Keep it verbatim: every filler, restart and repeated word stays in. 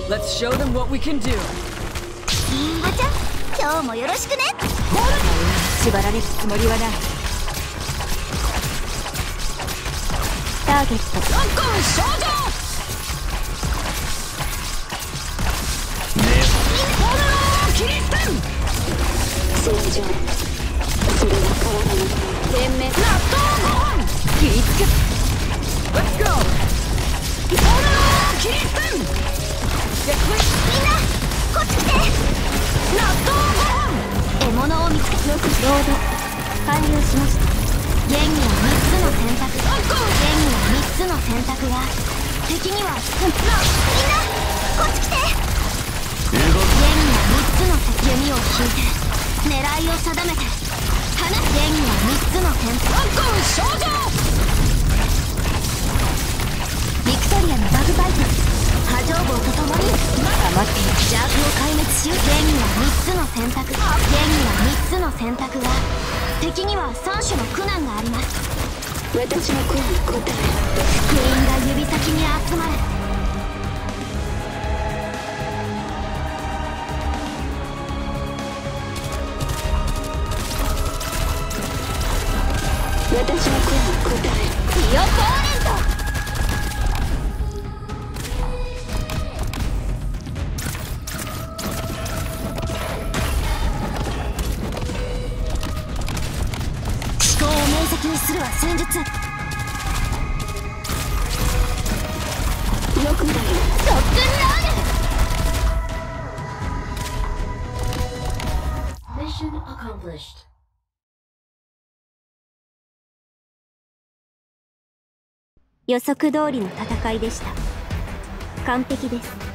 Let's show them what we can do. リンゴちゃん、今日もよろしくね。 縛られるつもりはない。ターゲットロックン少女ねえ炎を切り捨てん戦場それは変わらない全滅納豆ごほん気ぃつけ Let's go 炎を切り捨てんみんなこっち来て納豆ごほん獲物を見つけよくロード完了しました。現にはみっつの選択現にはみっつの選択が敵にはみんなこっち来て現にはみっつの弓を引いて狙いを定めて放つ現にはみっつの選択少女ビクトリアのバグパイプ波状棒とともに黙って邪悪を壊滅し現にはみっつの選択現にはみっつの選択が敵にはさん種の苦難があります。私の声に応え福音が指先に集まる私の声に応えピオポーレントにするは戦術よくだよ特訓ラーメン Mission accomplished 予測通りの戦いでした。完璧です。